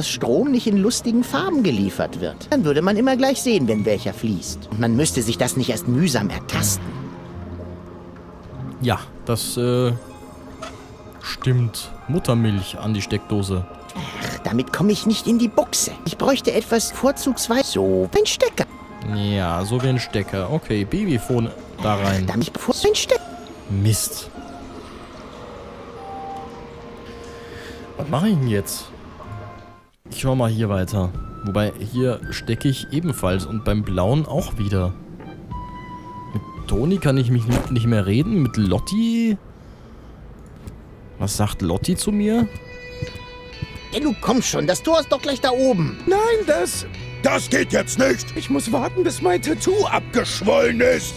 dass Strom nicht in lustigen Farben geliefert wird. Dann würde man immer gleich sehen, wenn welcher fließt. Und man müsste sich das nicht erst mühsam ertasten. Ja, das stimmt. Muttermilch an die Steckdose. Ach, damit komme ich nicht in die Buchse. Ich bräuchte etwas vorzugsweise so ein Stecker. Ja, so wie ein Stecker. Okay, Babyphone da rein. Damit ein Stecker. Mist. Was mache ich denn jetzt? Ich schau mal hier weiter. Wobei, hier stecke ich ebenfalls und beim Blauen auch wieder. Mit Toni kann ich mich nicht mehr reden. Mit Lotti? Was sagt Lotti zu mir? Ja, du kommst schon. Das Tor ist doch gleich da oben. Nein, das geht jetzt nicht. Ich muss warten, bis mein Tattoo abgeschwollen ist.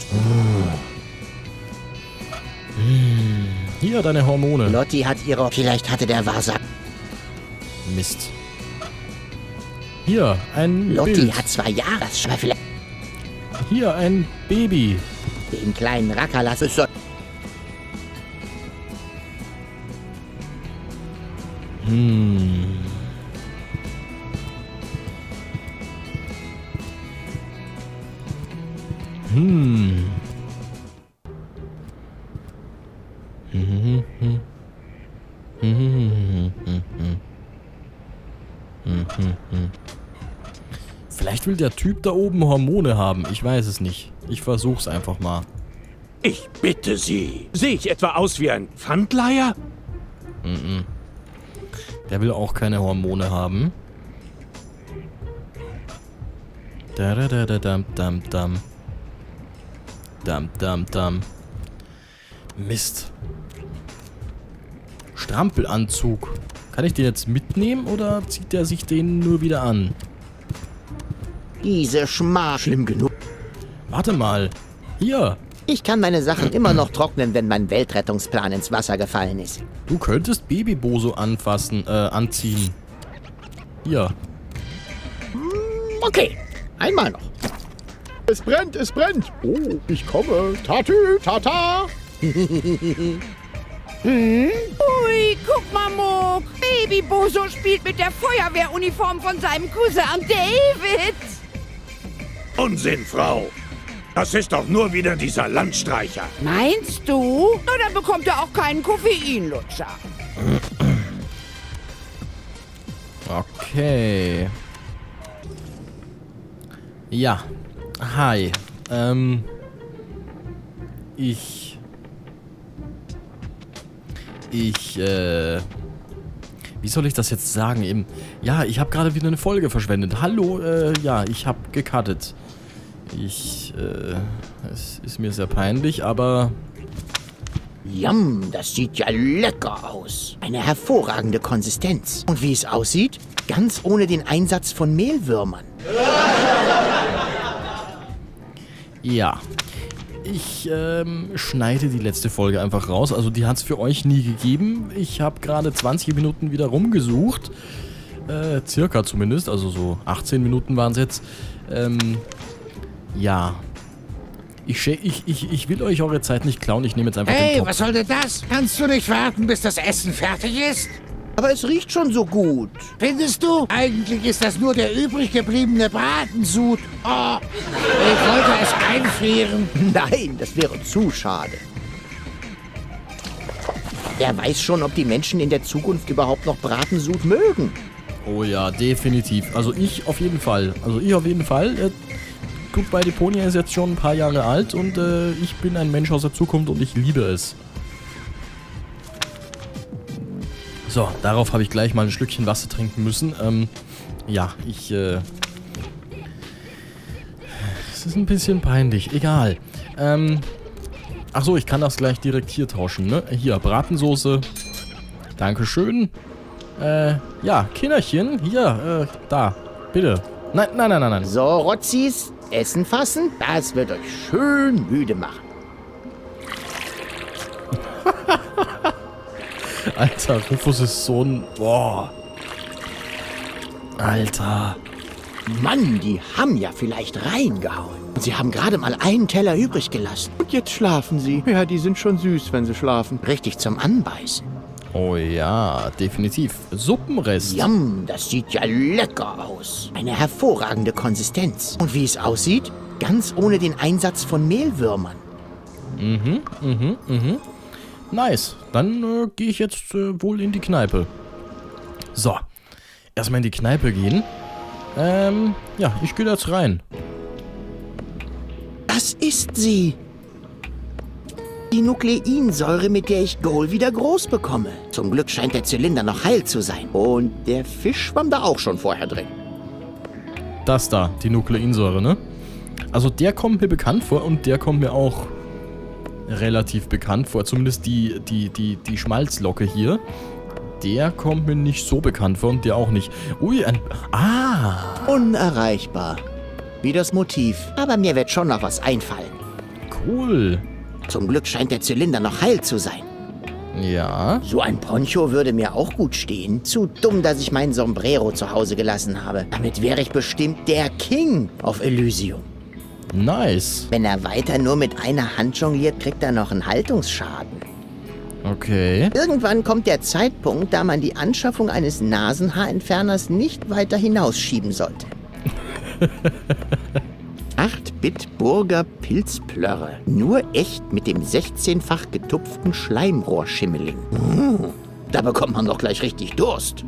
Hier, deine Hormone. Lotti hat ihre... Vielleicht hatte der Wahrsager... Mist. Hier, ein Lotti Bild. hat 2 Jahresschwefel. Hier, ein Baby. Den kleinen Racker lasse ich so... Vielleicht will der Typ da oben Hormone haben. Ich weiß es nicht. Ich versuch's einfach mal. Ich bitte Sie. Sehe ich etwa aus wie ein Pfandleiher? Der will auch keine Hormone haben. Da-da-da-da-dam-dam-dam. Dam-dam-dam. Mist. Strampelanzug. Kann ich den jetzt mitnehmen oder zieht der sich den nur wieder an? Diese Schmach... Schlimm genug. Warte mal. Hier. Ich kann meine Sachen immer noch trocknen, wenn mein Weltrettungsplan ins Wasser gefallen ist. Du könntest Babyboso anziehen. Hier. Okay, einmal noch. Es brennt, es brennt. Oh, ich komme. Tatü, tata. Ui, guck mal, Muck. Baby Boso spielt mit der Feuerwehruniform von seinem Cousin David. Unsinn, Frau. Das ist doch nur wieder dieser Landstreicher. Meinst du? Na, dann bekommt er auch keinen Koffeinlutscher. Okay. Ja. Hi. Wie soll ich das jetzt sagen? Eben, ja, ich habe gerade wieder eine Folge verschwendet. Hallo, ja, ich habe gecuttet. Es ist mir sehr peinlich, aber... Yum, das sieht ja lecker aus. Eine hervorragende Konsistenz. Und wie es aussieht? Ganz ohne den Einsatz von Mehlwürmern. Ja. Ich schneide die letzte Folge einfach raus. Also die hat es für euch nie gegeben. Ich habe gerade 20 Minuten wieder rumgesucht. Circa zumindest. Also so 18 Minuten waren es jetzt. Ja. Ich will euch eure Zeit nicht klauen. Ich nehme jetzt einfach den Topf. Was soll denn das? Kannst du nicht warten, bis das Essen fertig ist? Aber es riecht schon so gut. Findest du? Eigentlich ist das nur der übrig gebliebene Bratensud. Oh, ich wollte es einfrieren. Nein, das wäre zu schade. Wer weiß schon, ob die Menschen in der Zukunft überhaupt noch Bratensud mögen. Oh ja, definitiv. Also ich auf jeden Fall. Gut, bei Deponia ist jetzt schon ein paar Jahre alt und ich bin ein Mensch aus der Zukunft und ich liebe es. So, darauf habe ich gleich mal ein Schlückchen Wasser trinken müssen. Ja, es ist ein bisschen peinlich. Egal. Achso, ich kann das gleich direkt hier tauschen, ne? Hier, Bratensoße. Dankeschön. Ja, Kinderchen. Hier, da. Bitte. Nein. So, Rotzis, Essen fassen. Das wird euch schön müde machen. Alter, Rufus ist so ein... Boah. Alter. Mann, die haben ja vielleicht reingehauen. Und sie haben gerade mal einen Teller übrig gelassen. Und jetzt schlafen sie. Ja, die sind schon süß, wenn sie schlafen. Richtig zum Anbeißen. Oh ja, definitiv. Suppenrest. Yum, das sieht ja lecker aus. Eine hervorragende Konsistenz. Und wie es aussieht, ganz ohne den Einsatz von Mehlwürmern. Nice. Dann gehe ich jetzt wohl in die Kneipe. So. Erstmal in die Kneipe gehen. Ja, ich gehe jetzt rein. Das ist sie. Die Nukleinsäure, mit der ich Goal wieder groß bekomme. Zum Glück scheint der Zylinder noch heil zu sein. Und der Fisch schwamm da auch schon vorher drin. Das da, die Nukleinsäure, ne? Also der kommt mir bekannt vor und der kommt mir auch relativ bekannt vor. Zumindest die Schmalzlocke hier. Der kommt mir nicht so bekannt vor und der auch nicht. Ui, Unerreichbar. Wie das Motiv. Aber mir wird schon noch was einfallen. Cool. Zum Glück scheint der Zylinder noch heil zu sein. Ja. So ein Poncho würde mir auch gut stehen. Zu dumm, dass ich meinen Sombrero zu Hause gelassen habe. Damit wäre ich bestimmt der King auf Elysium. Nice. Wenn er weiter nur mit einer Hand jongliert, kriegt er noch einen Haltungsschaden. Okay. Irgendwann kommt der Zeitpunkt, da man die Anschaffung eines Nasenhaarentferners nicht weiter hinausschieben sollte. 8-Bit Burger Pilzplörre. Nur echt mit dem 16-fach getupften Schleimrohrschimmeling. Da bekommt man doch gleich richtig Durst.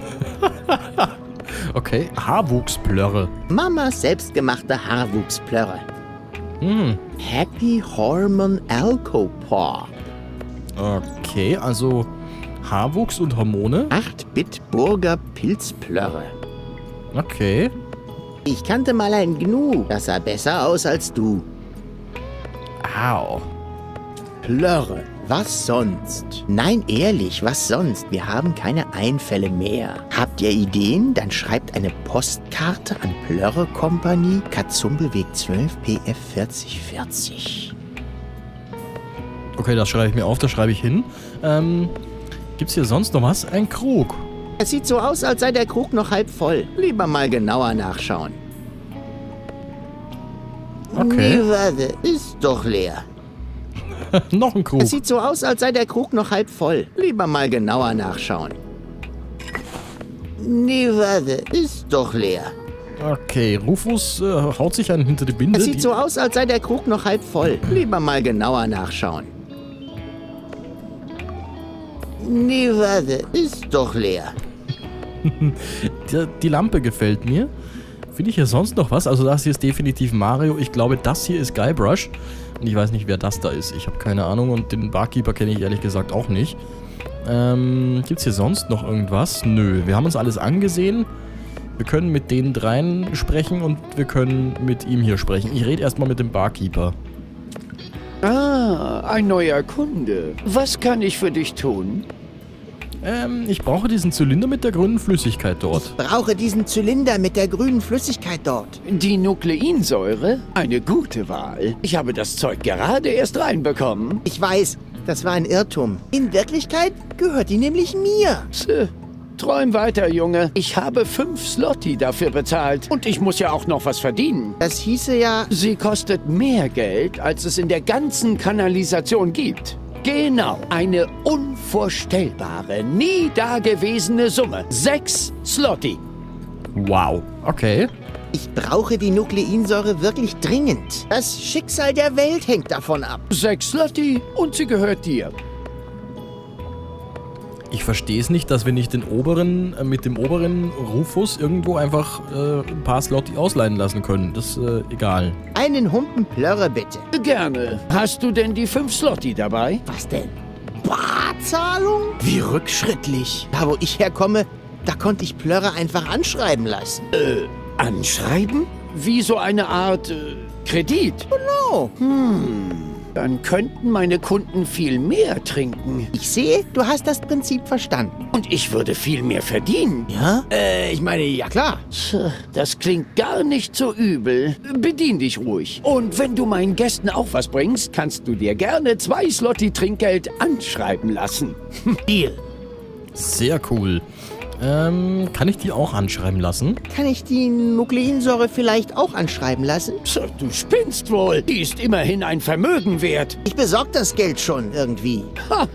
Okay, Haarwuchsplörre. Mamas selbstgemachte Haarwuchsplörre. Happy Hormone Alcopor. Okay, also Haarwuchs und Hormone. 8-Bit Burger Pilzplörre. Okay. Ich kannte mal ein Gnu, das sah besser aus als du. Au. Plörre, was sonst? Nein, ehrlich, was sonst? Wir haben keine Einfälle mehr. Habt ihr Ideen? Dann schreibt eine Postkarte an Plörre Company, Katzumbelweg 12 PF 4040. Okay, das schreibe ich mir auf, das schreibe ich hin. Gibt's hier sonst noch was? Ein Krug. Es sieht so aus, als sei der Krug noch halb voll. Lieber mal genauer nachschauen. Okay. Nee, warte, ist doch leer. Noch ein Krug. Es sieht so aus, als sei der Krug noch halb voll. Lieber mal genauer nachschauen. Nee, warte, ist doch leer. Okay, Rufus haut sich einen hinter die Binde. Es sieht so aus, als sei der Krug noch halb voll. Lieber mal genauer nachschauen. Nee, warte, ist doch leer. Die Lampe gefällt mir. Finde ich hier sonst noch was? Also das hier ist definitiv Mario. Ich glaube, das hier ist Guybrush. Und ich weiß nicht, wer das da ist. Ich habe keine Ahnung und den Barkeeper kenne ich ehrlich gesagt auch nicht. Gibt es hier sonst noch irgendwas? Nö, wir haben uns alles angesehen. Wir können mit den dreien sprechen und wir können mit ihm hier sprechen. Ich rede erstmal mit dem Barkeeper. Ah, ein neuer Kunde. Was kann ich für dich tun? Ich brauche diesen Zylinder mit der grünen Flüssigkeit dort. Brauche diesen Zylinder mit der grünen Flüssigkeit dort. Die Nukleinsäure? Eine gute Wahl. Ich habe das Zeug gerade erst reinbekommen. Ich weiß, das war ein Irrtum. In Wirklichkeit gehört die nämlich mir. Träum weiter, Junge. Ich habe 5 Zloty dafür bezahlt. Und ich muss ja auch noch was verdienen. Das hieße ja... Sie kostet mehr Geld, als es in der ganzen Kanalisation gibt. Genau. Eine unvorstellbare, nie dagewesene Summe. 6 Zloty. Wow. Okay. Ich brauche die Nukleinsäure wirklich dringend. Das Schicksal der Welt hängt davon ab. 6 Zloty und sie gehört dir. Ich verstehe es nicht, dass wir nicht den oberen, mit dem oberen Rufus irgendwo einfach ein paar Zloty ausleihen lassen können. Das ist egal. Einen Humpen Plörre, bitte. Gerne. Hast du denn die 5 Zloty dabei? Was denn? Barzahlung? Wie rückschrittlich. Da, wo ich herkomme, da konnte ich Plörre einfach anschreiben lassen. Anschreiben? Wie so eine Art Kredit? Oh, Dann könnten meine Kunden viel mehr trinken. ich sehe, du hast das Prinzip verstanden. Und ich würde viel mehr verdienen. Ja? Ich meine, ja klar. Das klingt gar nicht so übel. Bedien dich ruhig. Und wenn du meinen Gästen auch was bringst, kannst du dir gerne 2 Zloty Trinkgeld anschreiben lassen. Deal. Sehr cool. Kann ich die auch anschreiben lassen? Kann ich die Nukleinsäure vielleicht auch anschreiben lassen? Du spinnst wohl. Die ist immerhin ein Vermögen wert. Ich besorge das Geld schon irgendwie. Haha,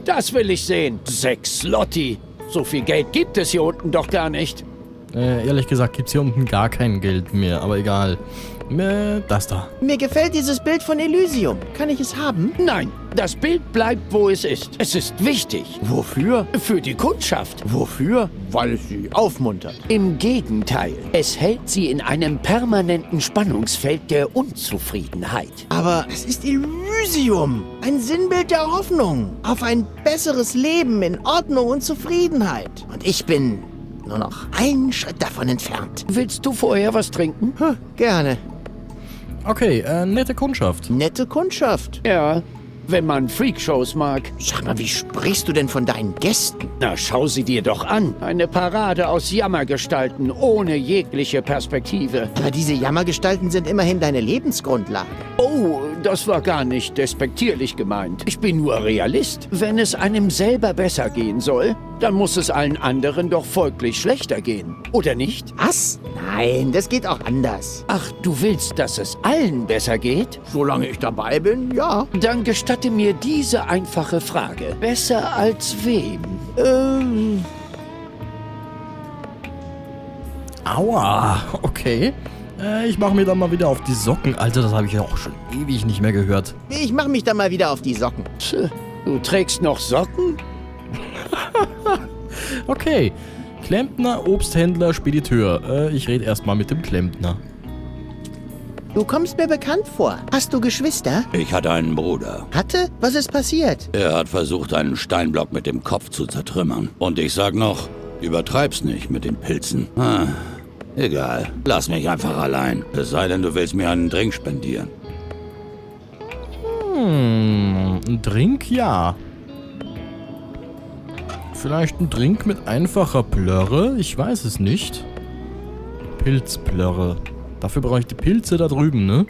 Das will ich sehen. 6 Slotti. So viel Geld gibt es hier unten doch gar nicht. Ehrlich gesagt gibt's hier unten gar kein Geld mehr, aber egal. Das da. Mir gefällt dieses Bild von Elysium. Kann ich es haben? Nein, das Bild bleibt, wo es ist. Es ist wichtig. Wofür? Für die Kundschaft. Wofür? Weil es sie aufmuntert. Im Gegenteil. Es hält sie in einem permanenten Spannungsfeld der Unzufriedenheit. Aber es ist Elysium. Ein Sinnbild der Hoffnung. Auf ein besseres Leben in Ordnung und Zufriedenheit. Und ich bin nur noch einen Schritt davon entfernt. Willst du vorher was trinken? Gerne. Okay, nette Kundschaft. Nette Kundschaft. Ja, wenn man Freakshows mag. Sag mal, wie sprichst du denn von deinen Gästen? Na, schau sie dir doch an. Eine Parade aus Jammergestalten ohne jegliche Perspektive. Aber diese Jammergestalten sind immerhin deine Lebensgrundlage. Oh, das war gar nicht despektierlich gemeint. Ich bin nur Realist. Wenn es einem selber besser gehen soll, dann muss es allen anderen doch folglich schlechter gehen. Oder nicht? Was? Nein, das geht auch anders. Ach, du willst, dass es allen besser geht? Solange ich dabei bin, ja. Dann gestatte mir diese einfache Frage. Besser als wem? Aua, okay. Ich mache mir dann mal wieder auf die Socken. Alter, das habe ich ja auch schon ewig nicht mehr gehört. Ich mache mich dann mal wieder auf die Socken. Du trägst noch Socken? Okay. Klempner, Obsthändler, Spediteur. Ich rede erstmal mit dem Klempner. Du kommst mir bekannt vor. Hast du Geschwister? Ich hatte einen Bruder. Hatte? Was ist passiert? Er hat versucht, einen Steinblock mit dem Kopf zu zertrümmern. Und ich sag noch, übertreib's nicht mit den Pilzen. Egal, lass mich einfach allein. Es sei denn, du willst mir einen Drink spendieren. Ein Drink, ja. Vielleicht ein Drink mit einfacher Plörre? Ich weiß es nicht. Pilzplörre. Dafür brauche ich die Pilze da drüben, ne?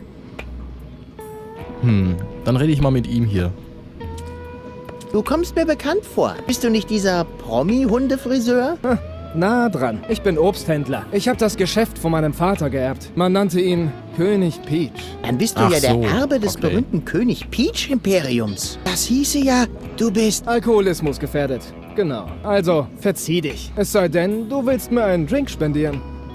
Dann rede ich mal mit ihm hier. Du kommst mir bekannt vor. Bist du nicht dieser Promi-Hundefriseur? Nah dran. Ich bin Obsthändler. Ich habe das Geschäft von meinem Vater geerbt. Man nannte ihn König Peach. Dann bist du Ach ja der so, Erbe des okay. berühmten König Peach-Imperiums. Das hieße ja, du bist... Alkoholismus gefährdet. Genau. Also, verzieh dich. Es sei denn, du willst mir einen Drink spendieren.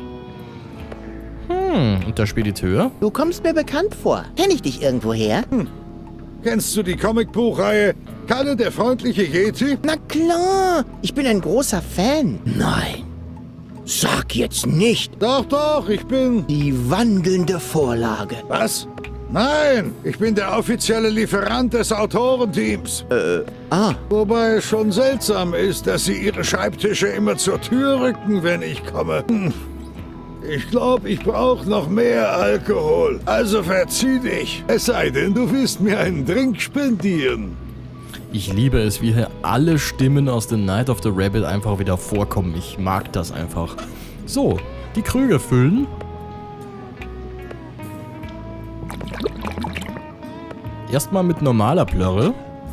Und der Spediteur? Du kommst mir bekannt vor. Kenn ich dich irgendwoher? Kennst du die Comicbuchreihe Kalle der freundliche Yeti? Na klar, ich bin ein großer Fan. Nein, sag jetzt nicht. Doch, ich bin... Die wandelnde Vorlage. Was? Nein, ich bin der offizielle Lieferant des Autorenteams. Wobei es schon seltsam ist, dass sie ihre Schreibtische immer zur Tür rücken, wenn ich komme. Ich glaube, ich brauche noch mehr Alkohol. Also verzieh dich. Es sei denn, du willst mir einen Drink spendieren. Ich liebe es, wie hier alle Stimmen aus The Night of the Rabbit einfach wieder vorkommen. Ich mag das einfach. So, die Krüge füllen. Erstmal mit normaler Plörre.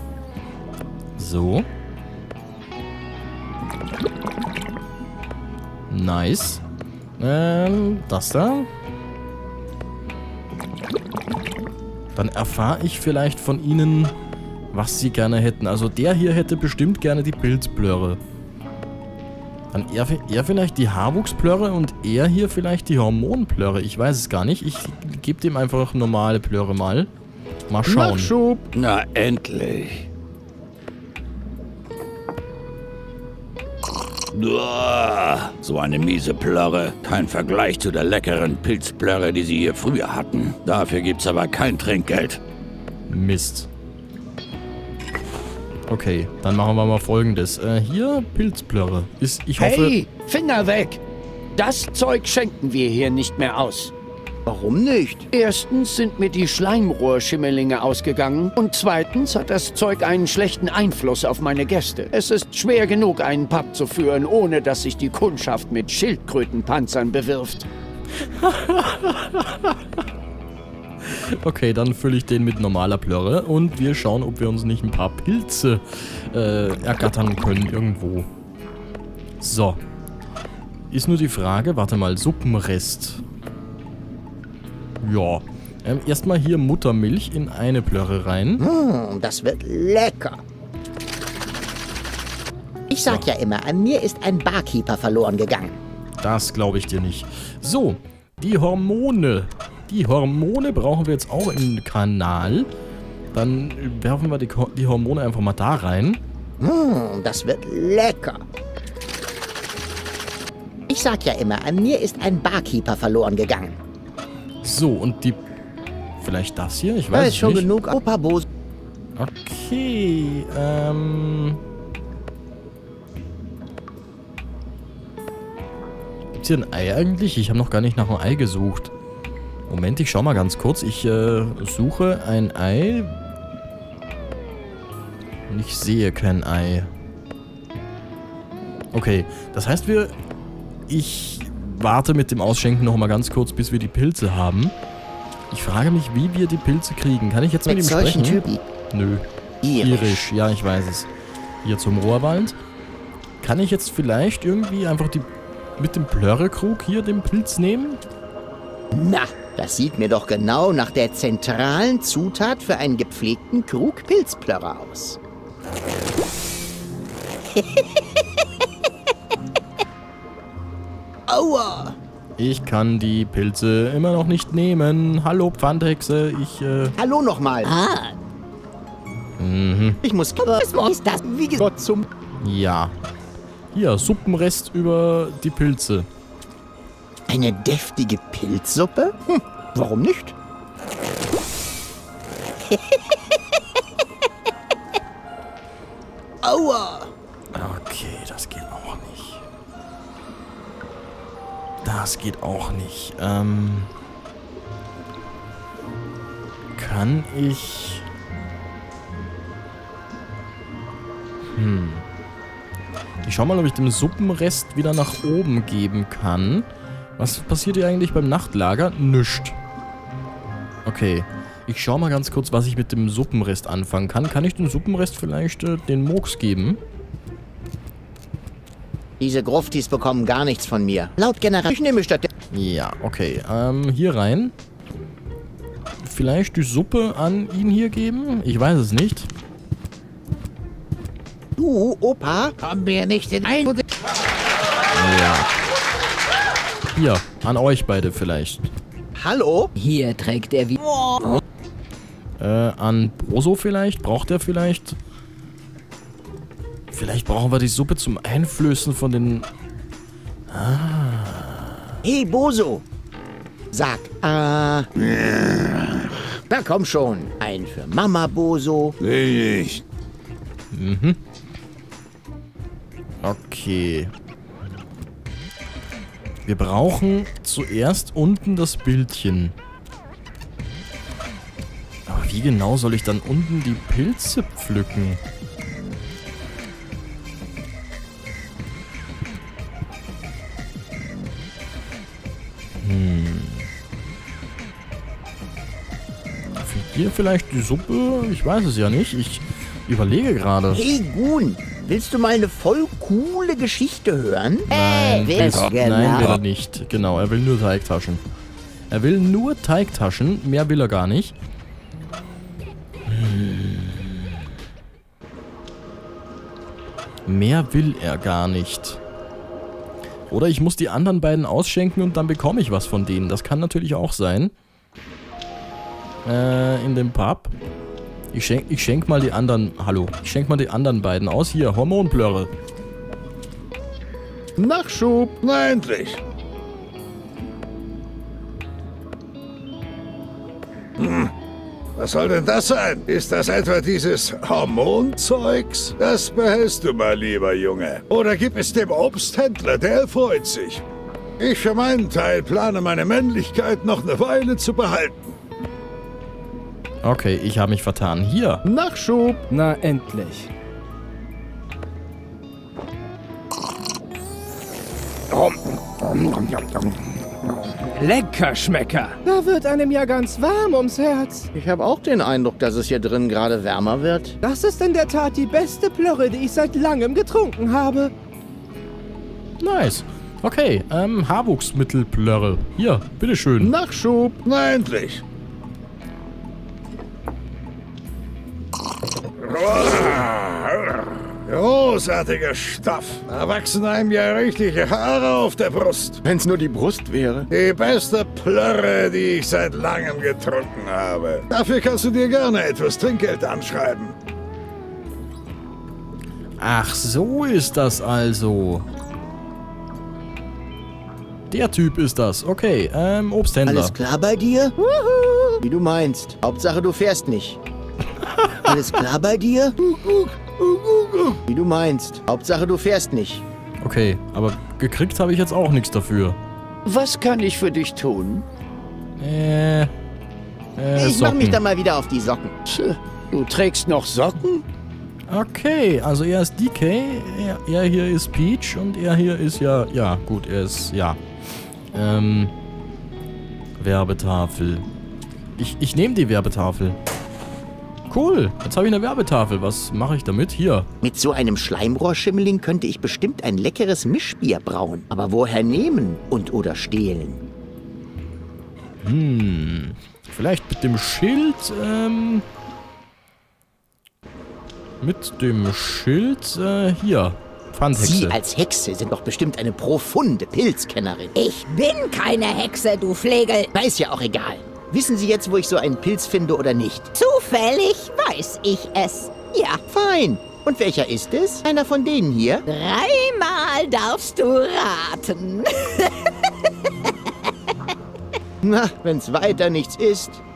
So. Nice. Das da. Dann erfahre ich vielleicht von Ihnen, was Sie gerne hätten. Also der hier hätte bestimmt gerne die Pilzplörre. Dann er vielleicht die Haarwuchsplörre und er hier vielleicht die Hormonplörre. Ich weiß es gar nicht. Ich gebe dem einfach normale Plörre mal. Mal schauen. Nachschub. Na, endlich. Uah, so eine miese Plörre. Kein Vergleich zu der leckeren Pilzplörre, die sie hier früher hatten. Dafür gibt's aber kein Trinkgeld. Mist. Okay, dann machen wir mal Folgendes. Hier Pilzplörre. Ich hoffe... Hey, Finger weg! Das Zeug schenken wir hier nicht mehr aus. Warum nicht? Erstens sind mir die Schleimrohrschimmerlinge ausgegangen und zweitens hat das Zeug einen schlechten Einfluss auf meine Gäste. Es ist schwer genug, einen Pub zu führen, ohne dass sich die Kundschaft mit Schildkrötenpanzern bewirft. Okay, dann fülle ich den mit normaler Plörre und wir schauen, ob wir uns nicht ein paar Pilze ergattern können irgendwo. So. Ist nur die Frage, warte mal, Suppenrest. Ja. Erstmal hier Muttermilch in eine Plörre rein. Das wird lecker. Ich sag ja immer, an mir ist ein Barkeeper verloren gegangen. Das glaube ich dir nicht. So, die Hormone. Die Hormone brauchen wir jetzt auch im Kanal. Dann werfen wir die Hormone einfach mal da rein. Das wird lecker. Ich sag ja immer, an mir ist ein Barkeeper verloren gegangen. So, und die... Vielleicht das hier? Ich Da weiß ist schon nicht. genug Opa Boso. Okay, Gibt's hier ein Ei eigentlich? Ich habe noch gar nicht nach einem Ei gesucht. Moment, ich schau mal ganz kurz. Ich suche ein Ei. Und ich sehe kein Ei. Okay, das heißt ich warte mit dem Ausschenken noch mal ganz kurz, bis wir die Pilze haben. Ich frage mich, wie wir die Pilze kriegen. Kann ich jetzt mit ihm sprechen? Typen. Nö. Irisch, ja, ich weiß es. Hier zum Rohrwald. Kann ich jetzt vielleicht irgendwie einfach mit dem Plörrekrug hier den Pilz nehmen? Na, das sieht mir doch genau nach der zentralen Zutat für einen gepflegten Krug Pilzplörrer aus. Aua! Ich kann die Pilze immer noch nicht nehmen. Hallo, Pfandhexe, Hallo nochmal. Ich muss... Was ist das? Wie Gott zum... Ja. Hier, Suppenrest über die Pilze. Eine deftige Pilzsuppe? Warum nicht? Aua! Okay, das geht auch nicht. Das geht auch nicht. Kann ich... Ich schau mal, ob ich dem Suppenrest wieder nach oben geben kann. Was passiert hier eigentlich beim Nachtlager? Nischt. Okay. Ich schau mal ganz kurz, was ich mit dem Suppenrest anfangen kann. Kann ich dem Suppenrest vielleicht den Murks geben? Diese Gruftis bekommen gar nichts von mir. Laut General... Ich nehme statt... Ja, okay. Hier rein. Vielleicht die Suppe an ihn hier geben? Ich weiß es nicht. Du, Opa? Kommen wir nicht in ein... Ja. Hier, an euch beide vielleicht. Hallo? Hier trägt er wie... An Boso vielleicht? Braucht er vielleicht? Vielleicht brauchen wir die Suppe zum Einflößen von den... Hey, Boso. Sag, Na komm schon. Ein für Mama, Boso. Will ich. Okay. Wir brauchen zuerst unten das Bildchen. Aber wie genau soll ich dann unten die Pilze pflücken? Für hier vielleicht die Suppe? Ich weiß es ja nicht. Ich überlege gerade. Hey, Gun. Willst du mal eine voll coole Geschichte hören? Nein, will es nein, will er nicht. Genau, er will nur Teigtaschen. Er will nur Teigtaschen, mehr will er gar nicht. Mehr will er gar nicht. Oder ich muss die anderen beiden ausschenken und dann bekomme ich was von denen. Das kann natürlich auch sein. In dem Pub. Ich schenk mal die anderen... Hallo. Ich schenk mal die anderen beiden aus. Hier, Hormonplörre. Nachschub. Na endlich. Was soll denn das sein? Ist das etwa dieses Hormonzeugs? Das behältst du mal, lieber Junge. Oder gib es dem Obsthändler, der freut sich. Ich für meinen Teil plane meine Männlichkeit noch eine Weile zu behalten. Okay, ich habe mich vertan. Hier. Nachschub. Na, endlich. Lecker Schmecker. Da wird einem ja ganz warm ums Herz. Ich habe auch den Eindruck, dass es hier drin gerade wärmer wird. Das ist in der Tat die beste Plörre, die ich seit langem getrunken habe. Nice. Okay, Haarwuchsmittelplörre. Hier, bitteschön. Nachschub. Na endlich. Großartiger Stoff. Da wachsen einem ja richtige Haare auf der Brust. Wenn's nur die Brust wäre. Die beste Plörre, die ich seit langem getrunken habe. Dafür kannst du dir gerne etwas Trinkgeld anschreiben. Ach, so ist das also. Der Typ ist das. Okay, Obsthändler. Alles klar bei dir? Wie du meinst. Hauptsache, du fährst nicht. Alles klar bei dir? Wie du meinst. Hauptsache, du fährst nicht. Okay, aber gekriegt habe ich jetzt auch nichts dafür. Was kann ich für dich tun? Ich mach mich dann mal wieder auf die Socken. Tch, du trägst noch Socken? Okay, also er ist DK, er hier ist Peach und er hier ist ja gut, er ist, Werbetafel. Ich nehme die Werbetafel. Cool, jetzt habe ich eine Werbetafel. Was mache ich damit? Hier. Mit so einem Schleimrohrschimmeling könnte ich bestimmt ein leckeres Mischbier brauen. Aber woher nehmen und oder stehlen? Vielleicht mit dem Schild, hier. Pfandhexe. Sie als Hexe sind doch bestimmt eine profunde Pilzkennerin. Ich bin keine Hexe, du Flegel. Na, ist ja auch egal. Wissen Sie jetzt, wo ich so einen Pilz finde oder nicht? Zufällig weiß ich es. Ja. Fein. Und welcher ist es? Einer von denen hier? 3-mal darfst du raten. Na, wenn's weiter nichts ist.